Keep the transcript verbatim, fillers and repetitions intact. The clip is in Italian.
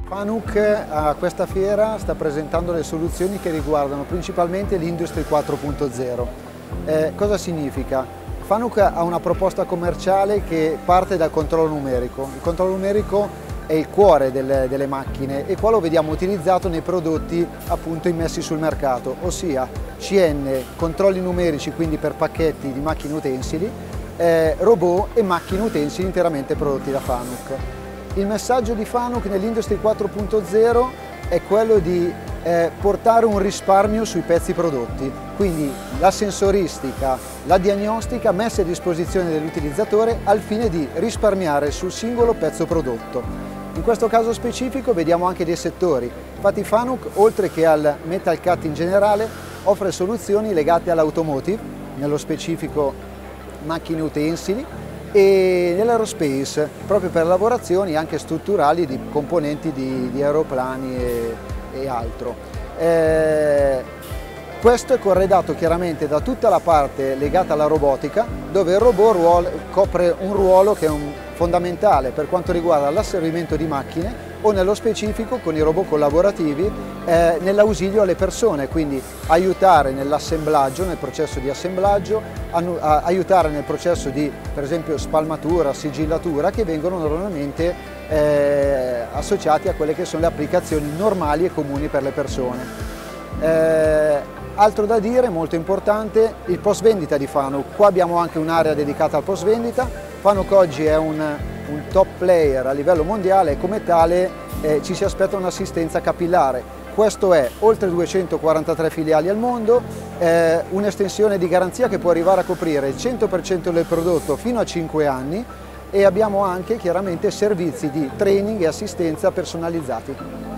Fanuc a questa fiera sta presentando le soluzioni che riguardano principalmente l'Industry quattro punto zero. Eh, cosa significa? Fanuc ha una proposta commerciale che parte dal controllo numerico. Il controllo numerico è il cuore delle, delle macchine e qua lo vediamo utilizzato nei prodotti appunto immessi sul mercato, ossia C N, controlli numerici quindi per pacchetti di macchine utensili, eh, robot e macchine utensili interamente prodotti da Fanuc. Il messaggio di Fanuc nell'Industry quattro punto zero è quello di eh, portare un risparmio sui pezzi prodotti, quindi la sensoristica, la diagnostica messa a disposizione dell'utilizzatore al fine di risparmiare sul singolo pezzo prodotto. In questo caso specifico vediamo anche dei settori, infatti Fanuc oltre che al metal cut in generale offre soluzioni legate all'automotive, nello specifico macchine utensili, e nell'aerospace proprio per lavorazioni anche strutturali di componenti di, di aeroplani e, e altro. Eh, questo è corredato chiaramente da tutta la parte legata alla robotica, dove il robot ruolo, copre un ruolo che è un, fondamentale per quanto riguarda l'asservimento di macchine o nello specifico con i robot collaborativi eh, nell'ausilio alle persone, quindi aiutare nell'assemblaggio, nel processo di assemblaggio, aiutare nel processo di per esempio spalmatura, sigillatura che vengono normalmente eh, associati a quelle che sono le applicazioni normali e comuni per le persone. Eh, altro da dire, molto importante, il post vendita di Fanuc. Qua abbiamo anche un'area dedicata al post vendita. Fanuc oggi è un, un top player a livello mondiale e come tale eh, ci si aspetta un'assistenza capillare. Questo è oltre duecentoquarantatré filiali al mondo, eh, un'estensione di garanzia che può arrivare a coprire il cento per cento del prodotto fino a cinque anni e abbiamo anche chiaramente servizi di training e assistenza personalizzati.